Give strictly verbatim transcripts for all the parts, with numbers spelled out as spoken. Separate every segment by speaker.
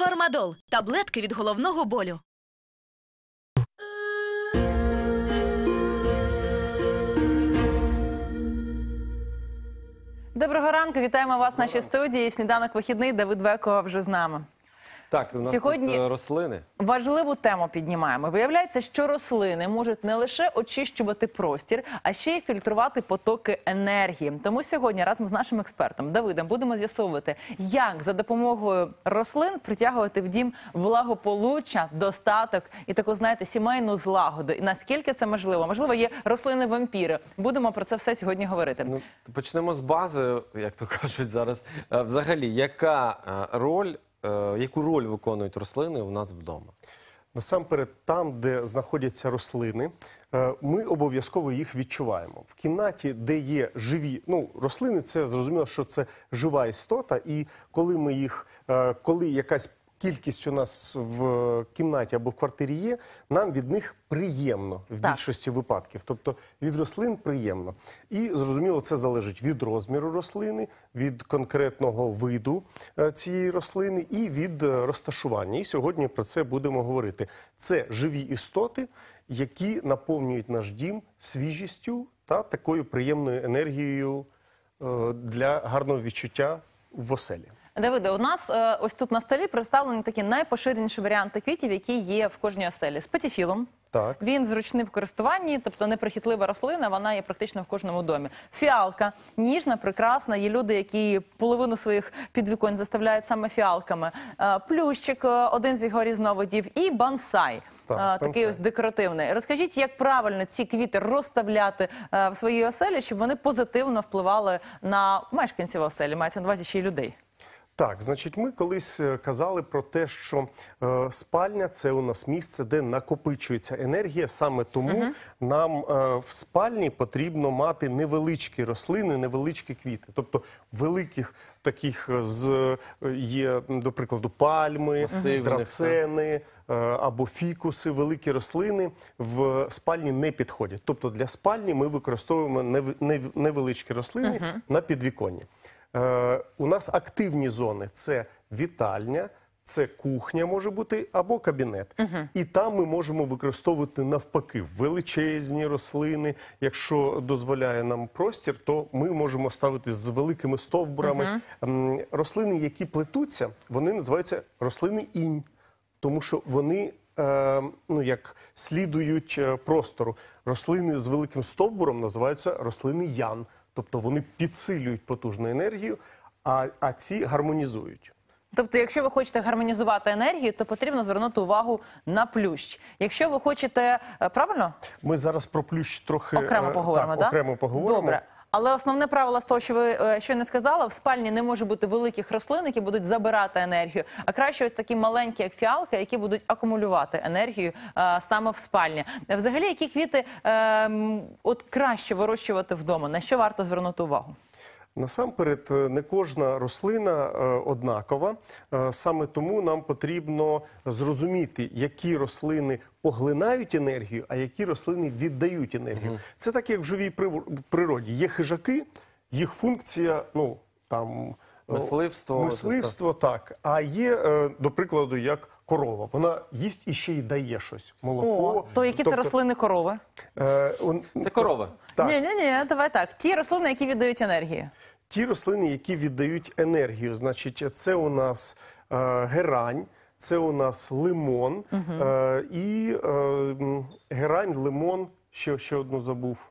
Speaker 1: Фармадол – таблетки від головного болю.
Speaker 2: Доброго ранку, вітаємо вас в нашій студії. Сніданок вихідний, Давид Веко вже з нами.
Speaker 3: Так, у нас
Speaker 2: Сьогодні
Speaker 3: тут рослини.
Speaker 2: Важливу тему піднімаємо. Виявляється, що рослини можуть не лише очищувати простір, а ще й фільтрувати потоки енергії. Тому сьогодні разом з нашим експертом Давидом будемо з'ясовувати, як за допомогою рослин притягувати в дім благополуччя, достаток і таку, знаєте, сімейну злагоду. І наскільки це можливо? Можливо, є рослини-вампіри. Будемо про це все сьогодні говорити.
Speaker 3: Ну, почнемо з бази, як то кажуть зараз. Взагалі, яка роль Яку роль виконують рослини у нас вдома?
Speaker 4: Насамперед, там, де знаходяться рослини, ми обов'язково їх відчуваємо. В кімнаті, де є живі, ну, рослини, це зрозуміло, що це жива істота, і коли ми їх, коли якась кількість у нас в кімнаті або в квартирі є, нам від них приємно в
Speaker 2: Так.
Speaker 4: більшості випадків. Тобто від рослин приємно. І, зрозуміло, це залежить від розміру рослини, від конкретного виду цієї рослини і від розташування. І сьогодні про це будемо говорити. Це живі істоти, які наповнюють наш дім свіжістю та такою приємною енергією для гарного відчуття в оселі.
Speaker 2: Давиде, у нас е, ось тут на столі представлені такі найпоширеніші варіанти квітів, які є в кожній оселі. З патіфілом.
Speaker 4: Так.
Speaker 2: Він зручний в користуванні, тобто неприхитлива рослина, вона є практично в кожному домі. Фіалка – ніжна, прекрасна. Є люди, які половину своїх підвіконь заставляють саме фіалками. Е, плющик – один з його різновидів. І бонсай,
Speaker 4: Так,
Speaker 2: е, такий
Speaker 4: бонсай.
Speaker 2: ось декоративний. Розкажіть, як правильно ці квіти розставляти е, в своїй оселі, щоб вони позитивно впливали на мешканців оселі, мається на увазі ще й людей?
Speaker 4: Так, значить, ми колись казали про те, що е, спальня – це у нас місце, де накопичується енергія. Саме тому uh-huh. нам е, в спальні потрібно мати невеличкі рослини, невеличкі квіти. Тобто великих таких з є, до прикладу, пальми, uh-huh. драцени е, або фікуси, великі рослини в спальні не підходять. Тобто для спальні ми використовуємо нев, нев, невеличкі рослини uh-huh. на підвіконні. Е, у нас активні зони – це вітальня, це кухня може бути або кабінет. Угу. І там ми можемо використовувати навпаки величезні рослини. Якщо дозволяє нам простір, то ми можемо ставити з великими стовбурами. Угу. Рослини, які плетуться, вони називаються рослини інь, тому що вони е, ну, як слідують простору. Рослини з великим стовбуром називаються рослини ян. Тобто вони підсилюють потужну енергію, а, а ці гармонізують.
Speaker 2: Тобто, якщо ви хочете гармонізувати енергію, то потрібно звернути увагу на плющ. Якщо ви хочете... Правильно?
Speaker 4: Ми зараз про плющ трохи...
Speaker 2: Окремо поговоримо, так?
Speaker 4: Так, окремо поговоримо.
Speaker 2: Добре. Але основне правило з того, що ви щойно сказали, в спальні не може бути великих рослин, які будуть забирати енергію, а краще ось такі маленькі, як фіалка, які будуть акумулювати енергію а, саме в спальні. Взагалі, які квіти а, от краще вирощувати вдома? На що варто звернути увагу?
Speaker 4: Насамперед, не кожна рослина однакова, саме тому нам потрібно зрозуміти, які рослини поглинають енергію, а які рослини віддають енергію. Угу. Це так, як в живій природі. Є хижаки, їх функція, ну, там...
Speaker 3: Мисливство.
Speaker 4: Мисливство, так. А є, до прикладу, як корова. Вона їсть і ще й дає щось. Молоко.
Speaker 2: О, то які тобто... це рослини корови?
Speaker 4: Е, он...
Speaker 3: Це корова.
Speaker 2: Ні-ні-ні, давай так. Ті рослини, які віддають енергію.
Speaker 4: Ті рослини, які віддають енергію. Значить, це у нас е, герань, це у нас лимон. Угу. Е, і е, герань, лимон, ще, ще одну забув.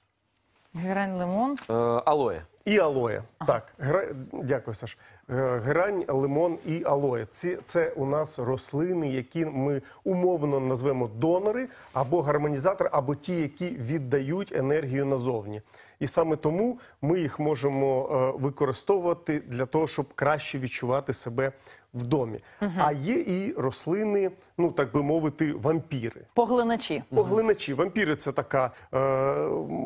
Speaker 2: Герань, лимон.
Speaker 3: Е, алоє.
Speaker 4: І алоє. Ага. Так, гера... дякую, Саш. Герань, лимон і алоє. Це, це у нас рослини, які ми умовно назвемо донори, або гармонізатори, або ті, які віддають енергію назовні. І саме тому ми їх можемо е, використовувати для того, щоб краще відчувати себе в домі. Угу. А є і рослини, ну так би мовити, вампіри.
Speaker 2: Поглиначі.
Speaker 4: Поглиначі. Вампіри – це така... Е,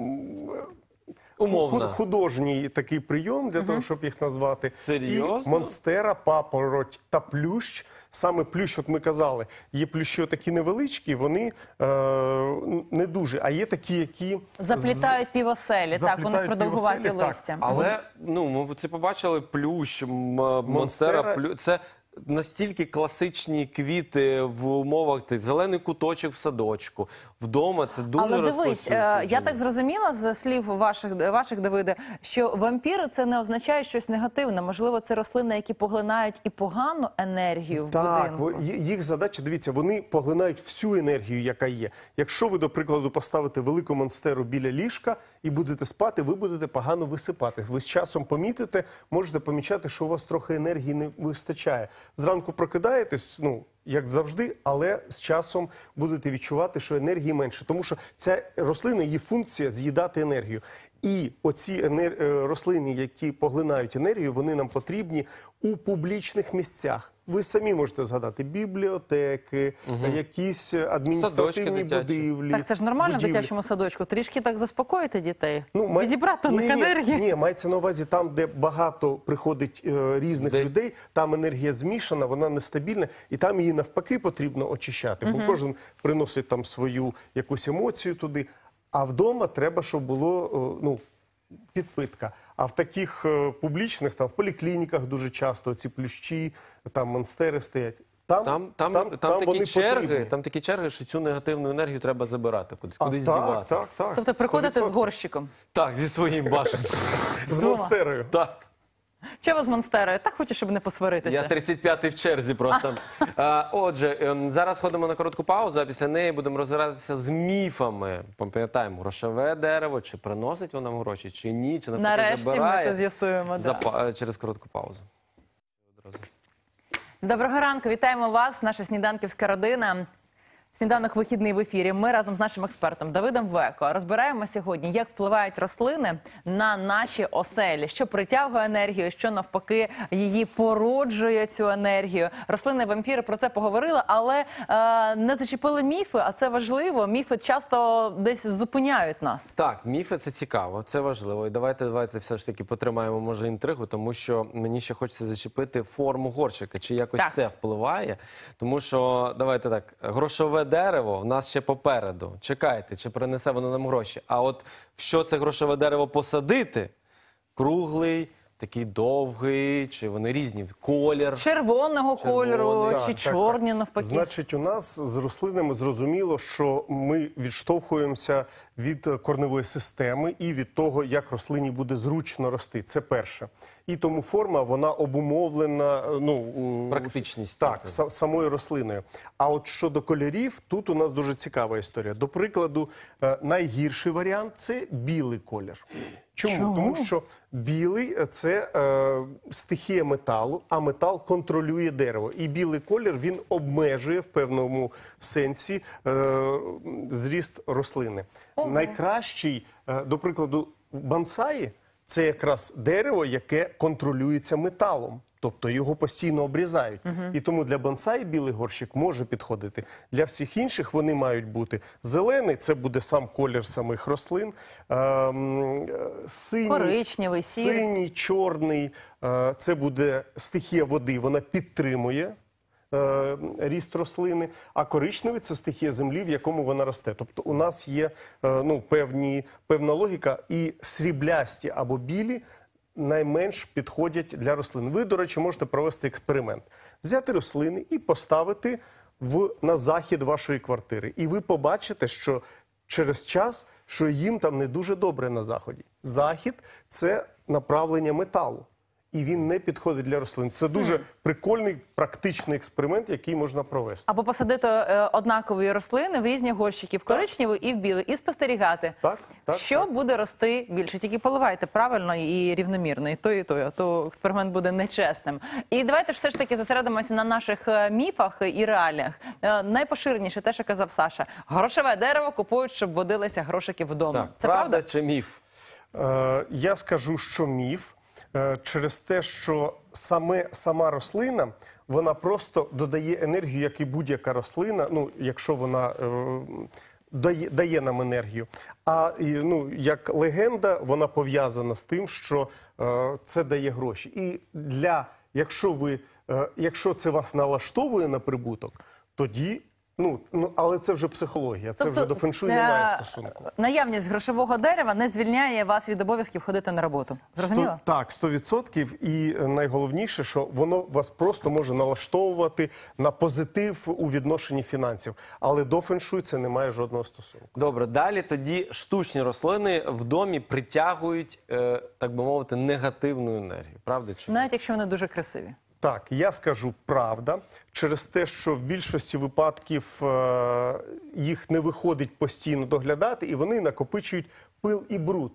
Speaker 3: Умовно.
Speaker 4: Художній такий прийом для uh-huh. того, щоб їх назвати.
Speaker 3: Серйозно?
Speaker 4: І монстера, папороть та плющ. Саме плющ, от ми казали, є плющі такі невеличкі, вони е, не дуже, а є такі, які...
Speaker 2: Заплітають півоселі, так, вони продовгуваті листя.
Speaker 3: Але, ну, ми це побачили, плющ, монстера, плющ, це настільки класичні квіти в умовах ти, зелений куточок в садочку, вдома це дуже
Speaker 2: Але дивись,
Speaker 3: розповсюджено.
Speaker 2: е, я так зрозуміла з слів ваших, ваших Давиде, що вампіри це не означає щось негативне. Можливо, це рослини, які поглинають і погану енергію в
Speaker 4: Так,
Speaker 2: будинку.
Speaker 4: бо ї- їх задача, дивіться, вони поглинають всю енергію, яка є. Якщо ви, до прикладу, поставите велику монстеру біля ліжка і будете спати, ви будете погано висипати. Ви з часом помітите, можете помічати, що у вас трохи енергії не вистачає. Зранку прокидаєтесь, ну, як завжди, але з часом будете відчувати, що енергії менше. Тому що ця рослина, її функція – з'їдати енергію. І оці енер... е, рослини, які поглинають енергію, вони нам потрібні у публічних місцях. Ви самі можете згадати бібліотеки, якісь адміністративні
Speaker 3: дитячі.
Speaker 4: будівлі.
Speaker 2: Так це ж нормально в
Speaker 4: будівлі.
Speaker 2: дитячому садочку. Трішки так заспокоїти дітей.
Speaker 4: май-
Speaker 2: Відібрати у
Speaker 4: ні,
Speaker 2: них
Speaker 4: ні,
Speaker 2: енергію.
Speaker 4: Ні, мається на увазі там, де багато приходить е, різних
Speaker 3: Людей.
Speaker 4: людей, там енергія змішана, вона нестабільна, і там її навпаки потрібно очищати. Бо кожен приносить там свою якусь емоцію туди. А вдома треба, щоб було е, ну, підпитка. А в таких е, публічних, там в поліклініках дуже часто ці плющі, там монстери стоять. Там,
Speaker 3: Там, там, там, такі
Speaker 4: вони
Speaker 3: черги,
Speaker 4: потрібні.
Speaker 3: там такі черги, що цю негативну енергію треба забирати кудись,
Speaker 4: А,
Speaker 3: кудись
Speaker 4: так,
Speaker 3: дівати.
Speaker 4: так, так.
Speaker 2: Тобто приходити з
Speaker 4: сто відсотків.
Speaker 2: горщиком.
Speaker 3: Так, зі своїм башенем.
Speaker 4: З
Speaker 2: Вдома.
Speaker 4: монстерою.
Speaker 3: Так.
Speaker 2: Чого з монстерою? Так хочу, щоб не посваритися.
Speaker 3: Я тридцять п'ятий в черзі просто. А, отже, ем, зараз ходимо на коротку паузу, а після неї будемо розбиратися з міфами. Пам'ятаємо, грошове дерево, чи приносить воно нам гроші, чи ні, чи навпаки
Speaker 2: Нарешті ми
Speaker 3: забирає.
Speaker 2: це з'ясуємо.
Speaker 3: За
Speaker 2: Да.
Speaker 3: па- через коротку паузу. Одразу.
Speaker 2: Доброго ранку, вітаємо вас, наша сніданківська родина. Сніданок вихідний в ефірі. Ми разом з нашим експертом Давидом Веко розбираємо сьогодні, як впливають рослини на наші оселі, що притягує енергію, що навпаки її породжує цю енергію. Рослини-вампіри про це поговорили, але е, не зачепили міфи, а це важливо. Міфи часто десь зупиняють нас.
Speaker 3: Так, міфи – це цікаво, це важливо. І давайте, давайте все ж таки потримаємо, може, інтригу, тому що мені ще хочеться зачепити форму горщика, чи якось
Speaker 2: Так.
Speaker 3: це впливає. Тому що, давайте так, грошове дерево в нас ще попереду. Чекайте, чи принесе воно нам гроші. А от в що це грошове дерево посадити? Круглий, такий довгий, чи вони різні? Колір.
Speaker 2: Червоного кольору
Speaker 3: Червоний.
Speaker 2: чи
Speaker 4: Так, так,
Speaker 2: чорні
Speaker 4: так.
Speaker 2: навпаки.
Speaker 4: Значить, у нас з рослинами зрозуміло, що ми відштовхуємося від корневої системи і від того, як рослині буде зручно рости. Це перше. І тому форма, вона обумовлена, ну, у-
Speaker 3: Практичністю.
Speaker 4: Так, са- самою рослиною. А от щодо кольорів, тут у нас дуже цікава історія. До прикладу, е, найгірший варіант – це білий колір. Чому?
Speaker 2: Чому?
Speaker 4: Тому що білий – це е, стихія металу, а метал контролює дерево. І білий колір, він обмежує в певному сенсі е, зріст рослини. Найкращий, е, до прикладу, бонсаї – це якраз дерево, яке контролюється металом. Тобто його постійно обрізають. І тому для бонсаї білий горщик може підходити. Для всіх інших вони мають бути зелений, це буде сам колір самих рослин, ем, е, синій,
Speaker 2: Коричневий, сірий.
Speaker 4: синій, чорний, е, це буде стихія води, вона підтримує е, ріст рослини, а коричневий – це стихія землі, в якому вона росте. Тобто у нас є е, ну, певні, певна логіка, і сріблясті або білі найменш підходять для рослин. Ви, до речі, можете провести експеримент. Взяти рослини і поставити в, на захід вашої квартири. І ви побачите, що через час, що їм там не дуже добре на заході. Захід – це направлення металу. І він не підходить для рослин. Це дуже прикольний, практичний експеримент, який можна провести.
Speaker 2: Або посадити е, однакові рослини в різні горщики, в коричневий і в білий, і спостерігати,
Speaker 4: Так, так,
Speaker 2: що
Speaker 4: так.
Speaker 2: буде рости більше. Тільки поливайте правильно і рівномірно, і то, і то, а то експеримент буде нечесним. І давайте ж все ж таки зосередимося на наших е, міфах і реаліях. Е, найпоширеніше те, що казав Саша. Грошове дерево купують, щоб водилися грошики вдома.
Speaker 3: Так,
Speaker 2: Це
Speaker 3: правда,
Speaker 2: правда?
Speaker 3: чи міф?
Speaker 4: Е, я скажу, що міф, е, через те, що саме, сама рослина, вона просто додає енергію, як і будь-яка рослина, ну, якщо вона е, дає, дає нам енергію. А і, ну, як легенда, вона пов'язана з тим, що е, це дає гроші. І для, якщо, ви, е, якщо це вас налаштовує на прибуток, тоді Ну, ну, але це вже психологія, це
Speaker 2: Тобто,
Speaker 4: вже до феншуй
Speaker 2: е,
Speaker 4: немає стосунку.
Speaker 2: Наявність грошового дерева не звільняє вас від обов'язків ходити на роботу. Зрозуміло?
Speaker 4: Сто- так, сто відсотків. І е, найголовніше, що воно вас просто може налаштовувати на позитив у відношенні фінансів. Але до феншуй це не має жодного стосунку.
Speaker 3: Добре, далі тоді штучні рослини в домі притягують, е, так би мовити, негативну енергію. Правда чи ні?
Speaker 2: Навіть якщо вони дуже красиві.
Speaker 4: Так, я скажу правда, через те, що в більшості випадків е, їх не виходить постійно доглядати, і вони накопичують пил і бруд.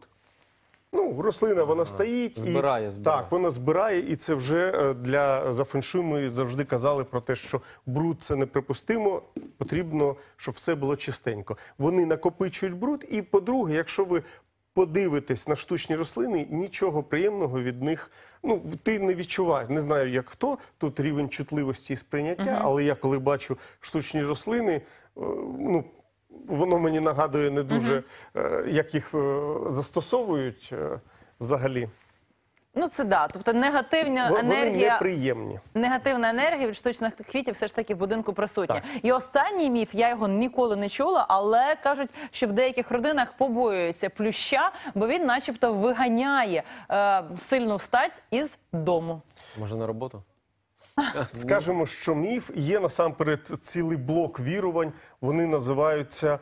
Speaker 4: Ну, рослина, вона стоїть.
Speaker 3: Збирає,
Speaker 4: і,
Speaker 3: збирає.
Speaker 4: Так, вона збирає, і це вже е, для за феншуй ми завжди казали про те, що бруд – це неприпустимо, потрібно, щоб все було чистенько. Вони накопичують бруд, і, по-друге, якщо ви подивитесь на штучні рослини, нічого приємного від них, ну, ти не відчуваєш. Не знаю, як хто, тут рівень чутливості і сприйняття, але я коли бачу штучні рослини, е, ну, воно мені нагадує не дуже, е, як їх е, застосовують е, взагалі.
Speaker 2: Ну це да. Тобто негативна
Speaker 4: Во- Вони
Speaker 2: енергія.
Speaker 4: неприємні.
Speaker 2: Негативна енергія від штучних квітів все ж таки в будинку присутня.
Speaker 4: Так.
Speaker 2: І останній міф, я його ніколи не чула, але кажуть, що в деяких родинах побоюються плюща, бо він начебто виганяє е, сильну стать із дому.
Speaker 3: Може на роботу?
Speaker 4: Скажемо, що міф є насамперед цілий блок вірувань. Вони називаються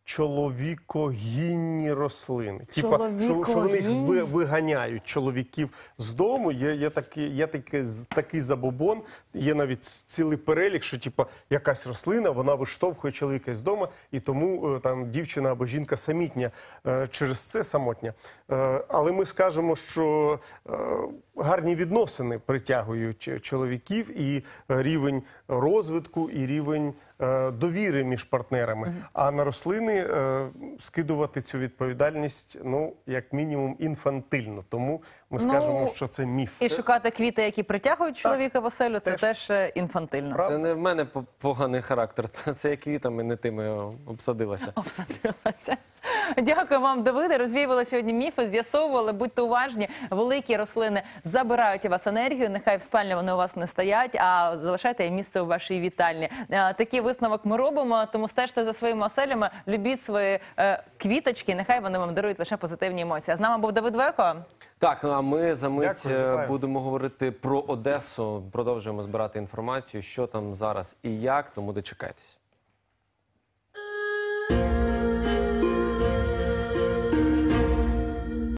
Speaker 4: чоловікогінні рослини. Типа, що, що вони їх ви, виганяють чоловіків з дому. Є, є, такий, є такий, такий забобон, є навіть цілий перелік, що типа, якась рослина, вона виштовхує чоловіка з дому, і тому е, там дівчина або жінка самітня, е, через це самотня. Е, але ми скажемо, що е, гарні відносини притягують чоловіків, і рівень розвитку, і рівень е, довіри між партнерами. А на рослини е, скидувати цю відповідальність, ну, як мінімум, інфантильно. Тому ми
Speaker 2: Ну,
Speaker 4: скажемо, що це міф.
Speaker 2: І шукати квіти, які притягують чоловіка в оселю, це теж е, інфантильно.
Speaker 4: Правда.
Speaker 3: Це не в мене по- поганий характер, це, це я квітами, не тими обсадилася.
Speaker 2: Обсадилася. Дякую вам, Давиде. Розвіювали сьогодні міфи, з'ясовували. Будьте уважні, великі рослини забирають у вас енергію. Нехай в спальні вони у вас не стоять, а залишайте їм місце у вашій вітальні. Е, Такий висновок ми робимо, тому стежте за своїми оселями, любіть свої е, квіточки, нехай вони вам дарують лише позитивні емоції. А з нами був Давид Веко.
Speaker 3: Так, а ми за мить
Speaker 4: Дякую,
Speaker 3: е,
Speaker 4: вітаю.
Speaker 3: будемо говорити про Одесу. Продовжуємо збирати інформацію, що там зараз і як, тому дочекайтесь.